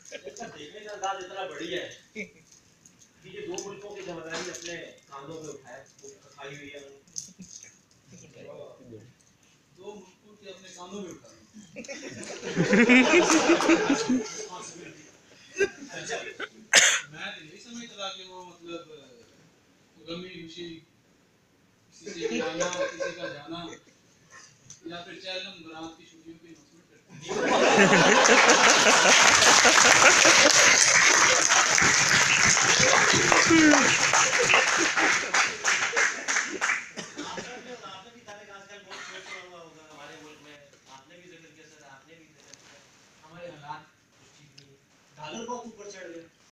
इसका देखने का अंदाज इतना बढ़िया है कि ये दो मुल्कों की जिम्मेदारी अपने कांधों पे उठाई हुई है। दो मुल्कों की अपने कांधों में उठाई। मैं तो यही समझता था कि वो मतलब गमी खुशी किसी से आना किसी का जाना या फिर चैलम बरात की छुट्टियों की नौकरी करते हैं।